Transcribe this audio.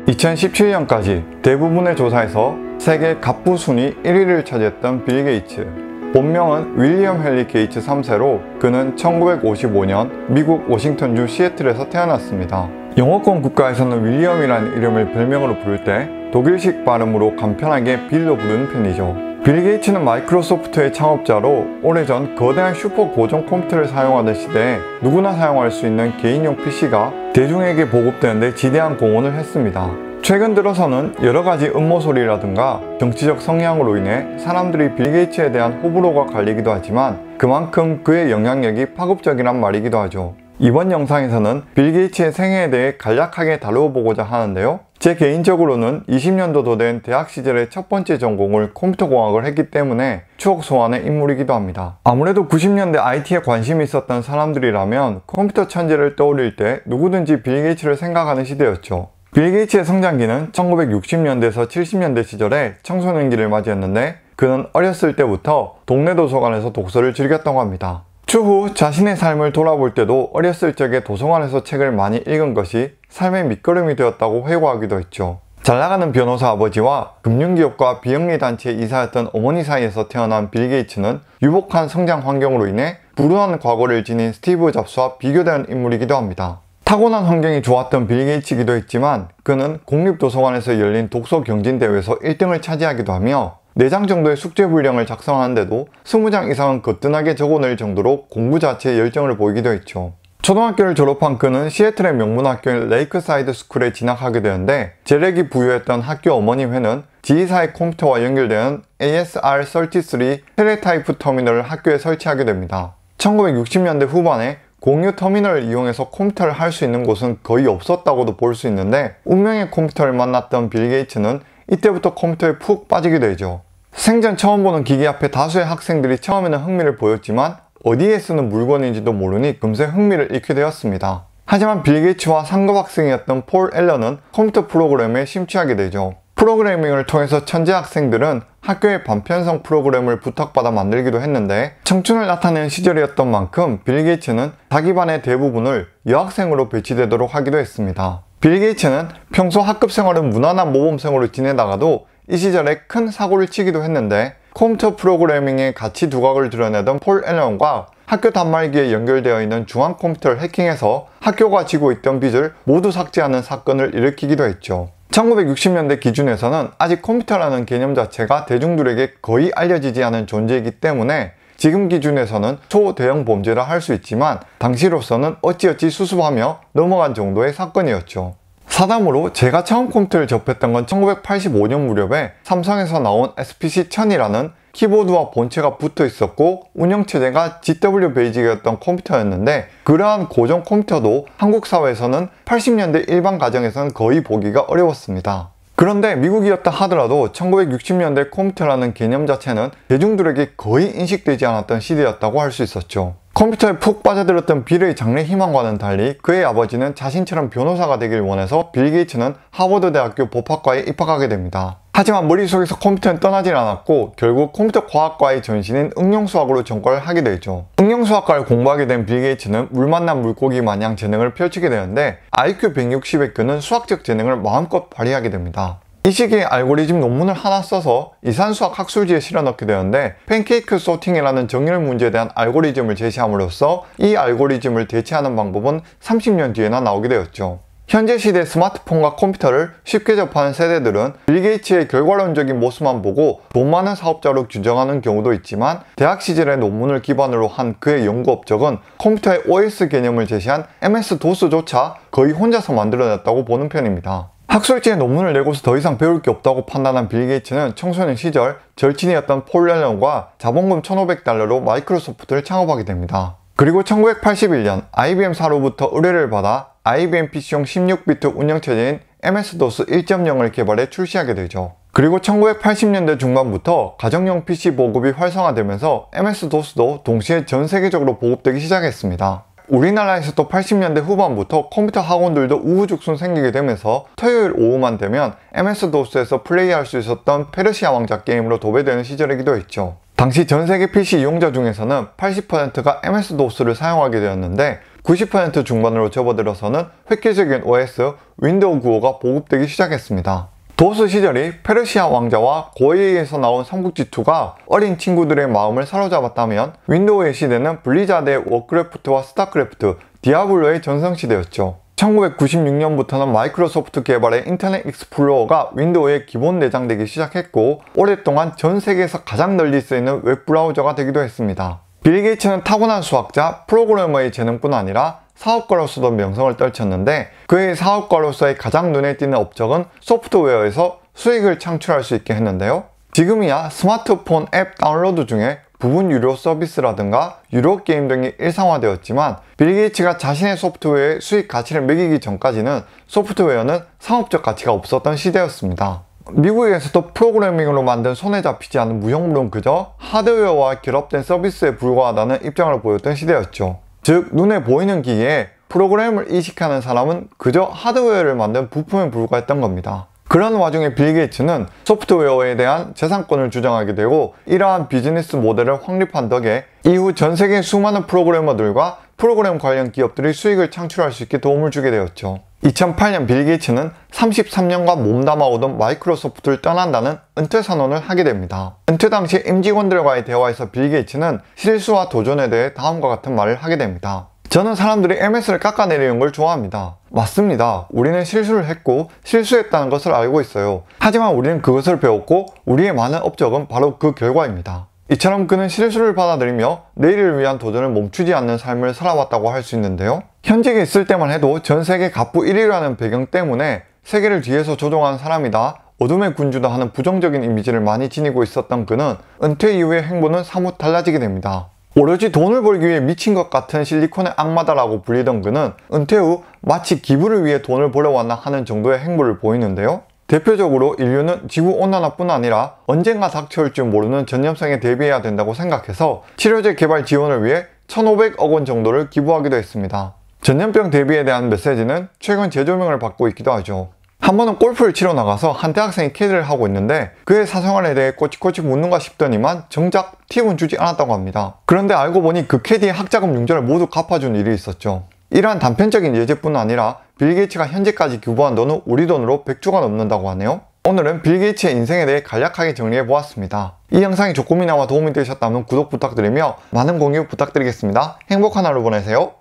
2017년까지 대부분의 조사에서 세계 갑부 순위 1위를 차지했던 빌 게이츠. 본명은 윌리엄 헨리 게이츠 3세로 그는 1955년 미국 워싱턴주 시애틀에서 태어났습니다. 영어권 국가에서는 윌리엄이라는 이름을 별명으로 부를 때 독일식 발음으로 간편하게 빌로 부르는 편이죠. 빌 게이츠는 마이크로소프트의 창업자로 오래전 거대한 슈퍼 고전 컴퓨터를 사용하던 시대에 누구나 사용할 수 있는 개인용 PC가 대중에게 보급되는 데 지대한 공헌을 했습니다. 최근 들어서는 여러가지 음모소리라든가 정치적 성향으로 인해 사람들이 빌 게이츠에 대한 호불호가 갈리기도 하지만 그만큼 그의 영향력이 파급적이란 말이기도 하죠. 이번 영상에서는 빌 게이츠의 생애에 대해 간략하게 다루어보고자 하는데요. 제 개인적으로는 20년도 된 대학 시절의 첫 번째 전공을 컴퓨터공학을 했기 때문에 추억 소환의 인물이기도 합니다. 아무래도 90년대 IT에 관심이 있었던 사람들이라면 컴퓨터 천재를 떠올릴 때 누구든지 빌 게이츠를 생각하는 시대였죠. 빌 게이츠의 성장기는 1960년대에서 70년대 시절에 청소년기를 맞이했는데 그는 어렸을 때부터 동네 도서관에서 독서를 즐겼다고 합니다. 추후 자신의 삶을 돌아볼 때도 어렸을 적에 도서관에서 책을 많이 읽은 것이 삶의 밑거름이 되었다고 회고하기도 했죠. 잘나가는 변호사 아버지와 금융기업과 비영리단체의 이사였던 어머니 사이에서 태어난 빌 게이츠는 유복한 성장 환경으로 인해 불우한 과거를 지닌 스티브 잡스와 비교되는 인물이기도 합니다. 타고난 환경이 좋았던 빌 게이츠이기도 했지만 그는 공립도서관에서 열린 독서 경진대회에서 1등을 차지하기도 하며 4장 정도의 숙제분량을 작성하는데도 20장 이상은 거뜬하게 적어낼 정도로 공부 자체에 열정을 보이기도 했죠. 초등학교를 졸업한 그는 시애틀의 명문학교인 레이크사이드 스쿨에 진학하게 되는데 재력이 부유했던 학교 어머니회는 지휘사의 컴퓨터와 연결되는 ASR33 텔레타이프 터미널을 학교에 설치하게 됩니다. 1960년대 후반에 공유 터미널을 이용해서 컴퓨터를 할 수 있는 곳은 거의 없었다고도 볼 수 있는데 운명의 컴퓨터를 만났던 빌 게이츠는 이때부터 컴퓨터에 푹 빠지게 되죠. 생전 처음 보는 기기 앞에 다수의 학생들이 처음에는 흥미를 보였지만 어디에 쓰는 물건인지도 모르니 금세 흥미를 잃게 되었습니다. 하지만 빌 게이츠와 상급 학생이었던 폴 앨런은 컴퓨터 프로그램에 심취하게 되죠. 프로그래밍을 통해서 천재 학생들은 학교의 반편성 프로그램을 부탁받아 만들기도 했는데 청춘을 나타내는 시절이었던 만큼 빌 게이츠는 자기 반의 대부분을 여학생으로 배치되도록 하기도 했습니다. 빌 게이츠는 평소 학급 생활은 무난한 모범생으로 지내다가도 이 시절에 큰 사고를 치기도 했는데 컴퓨터 프로그래밍의 가치 두각을 드러내던 폴 앨런과 학교 단말기에 연결되어 있는 중앙 컴퓨터를 해킹해서 학교가 지고 있던 빚을 모두 삭제하는 사건을 일으키기도 했죠. 1960년대 기준에서는 아직 컴퓨터라는 개념 자체가 대중들에게 거의 알려지지 않은 존재이기 때문에 지금 기준에서는 초대형 범죄라 할 수 있지만 당시로서는 어찌어찌 수습하며 넘어간 정도의 사건이었죠. 사담으로 제가 처음 컴퓨터를 접했던 건 1985년 무렵에 삼성에서 나온 SPC-1000이라는 키보드와 본체가 붙어 있었고 운영체제가 GW 베이직이었던 컴퓨터였는데 그러한 고전 컴퓨터도 한국 사회에서는 80년대 일반 가정에서는 거의 보기가 어려웠습니다. 그런데 미국이었다 하더라도 1960년대 컴퓨터라는 개념 자체는 대중들에게 거의 인식되지 않았던 시대였다고 할 수 있었죠. 컴퓨터에 푹 빠져들었던 빌의 장래 희망과는 달리 그의 아버지는 자신처럼 변호사가 되길 원해서 빌 게이츠는 하버드 대학교 법학과에 입학하게 됩니다. 하지만 머릿속에서 컴퓨터는 떠나질 않았고 결국 컴퓨터 과학과의 전신인 응용수학으로 전과를 하게 되죠. 응용수학과를 공부하게 된 빌 게이츠는 물 만난 물고기 마냥 재능을 펼치게 되는데 IQ 160의 그는 수학적 재능을 마음껏 발휘하게 됩니다. 이 시기에 알고리즘 논문을 하나 써서 이산수학 학술지에 실어넣게 되는데 팬케이크 소팅이라는 정렬 문제에 대한 알고리즘을 제시함으로써 이 알고리즘을 대체하는 방법은 30년 뒤에나 나오게 되었죠. 현재 시대 스마트폰과 컴퓨터를 쉽게 접하는 세대들은 빌 게이츠의 결과론적인 모습만 보고 돈 많은 사업자로 규정하는 경우도 있지만 대학 시절의 논문을 기반으로 한 그의 연구 업적은 컴퓨터의 OS 개념을 제시한 MS-DOS조차 거의 혼자서 만들어냈다고 보는 편입니다. 학술지에 논문을 내고서 더 이상 배울 게 없다고 판단한 빌 게이츠는 청소년 시절 절친이었던 폴 앨런과 자본금 $1,500로 마이크로소프트를 창업하게 됩니다. 그리고 1981년 IBM사로부터 의뢰를 받아 IBM PC용 16비트 운영체제인 MS-DOS 1.0을 개발해 출시하게 되죠. 그리고 1980년대 중반부터 가정용 PC 보급이 활성화되면서 MS-DOS도 동시에 전 세계적으로 보급되기 시작했습니다. 우리나라에서도 80년대 후반부터 컴퓨터 학원들도 우후죽순 생기게 되면서 토요일 오후만 되면 MS-DOS에서 플레이할 수 있었던 페르시아 왕자 게임으로 도배되는 시절이기도 했죠. 당시 전세계 PC 이용자 중에서는 80%가 MS-DOS를 사용하게 되었는데 90% 중반으로 접어들어서는 획기적인 OS 윈도우 95가 보급되기 시작했습니다. 도스 시절이 페르시아 왕자와 고해에서 나온 삼국지2가 어린 친구들의 마음을 사로잡았다면 윈도우의 시대는 블리자드의 워크래프트와 스타크래프트, 디아블로의 전성시대였죠. 1996년부터는 마이크로소프트 개발의 인터넷 익스플로러가 윈도우에 기본 내장되기 시작했고 오랫동안 전 세계에서 가장 널리 쓰이는 웹브라우저가 되기도 했습니다. 빌 게이츠는 타고난 수학자, 프로그래머의 재능뿐 아니라 사업가로서도 명성을 떨쳤는데 그의 사업가로서의 가장 눈에 띄는 업적은 소프트웨어에서 수익을 창출할 수 있게 했는데요. 지금이야 스마트폰 앱 다운로드 중에 부분 유료 서비스라든가 유료 게임 등이 일상화되었지만 빌 게이츠가 자신의 소프트웨어의 수익 가치를 매기기 전까지는 소프트웨어는 상업적 가치가 없었던 시대였습니다. 미국에서도 프로그래밍으로 만든 손에 잡히지 않는 무형물은 그저 하드웨어와 결합된 서비스에 불과하다는 입장을 보였던 시대였죠. 즉 눈에 보이는 기기에 프로그램을 이식하는 사람은 그저 하드웨어를 만든 부품에 불과했던 겁니다. 그런 와중에 빌 게이츠는 소프트웨어에 대한 재산권을 주장하게 되고 이러한 비즈니스 모델을 확립한 덕에 이후 전 세계 수많은 프로그래머들과 프로그램 관련 기업들이 수익을 창출할 수 있게 도움을 주게 되었죠. 2008년 빌 게이츠는 33년간 몸담아오던 마이크로소프트를 떠난다는 은퇴 선언을 하게 됩니다. 은퇴 당시 임직원들과의 대화에서 빌 게이츠는 실수와 도전에 대해 다음과 같은 말을 하게 됩니다. 저는 사람들이 MS를 깎아내리는 걸 좋아합니다. 맞습니다. 우리는 실수를 했고 실수했다는 것을 알고 있어요. 하지만 우리는 그것을 배웠고 우리의 많은 업적은 바로 그 결과입니다. 이처럼 그는 실수를 받아들이며 내일을 위한 도전을 멈추지 않는 삶을 살아왔다고 할 수 있는데요. 현직에 있을 때만 해도 전 세계 갑부 1위라는 배경 때문에 세계를 뒤에서 조종한 사람이다, 어둠의 군주다 하는 부정적인 이미지를 많이 지니고 있었던 그는 은퇴 이후의 행보는 사뭇 달라지게 됩니다. 오로지 돈을 벌기 위해 미친 것 같은 실리콘의 악마다라고 불리던 그는 은퇴 후 마치 기부를 위해 돈을 벌어왔나 하는 정도의 행보를 보이는데요. 대표적으로 인류는 지구온난화뿐 아니라 언젠가 닥쳐올 줄 모르는 전염성에 대비해야 된다고 생각해서 치료제 개발 지원을 위해 1,500억 원 정도를 기부하기도 했습니다. 전염병 대비에 대한 메시지는 최근 재조명을 받고 있기도 하죠. 한 번은 골프를 치러 나가서 한 대학생이 캐디를 하고 있는데 그의 사생활에 대해 꼬치꼬치 묻는가 싶더니만 정작 팁은 주지 않았다고 합니다. 그런데 알고 보니 그 캐디의 학자금 융자를 모두 갚아준 일이 있었죠. 이러한 단편적인 예제뿐 아니라 빌 게이츠가 현재까지 기부한 돈은 우리 돈으로 100조가 넘는다고 하네요. 오늘은 빌 게이츠의 인생에 대해 간략하게 정리해보았습니다. 이 영상이 조금이나마 도움이 되셨다면 구독 부탁드리며 많은 공유 부탁드리겠습니다. 행복한 하루 보내세요.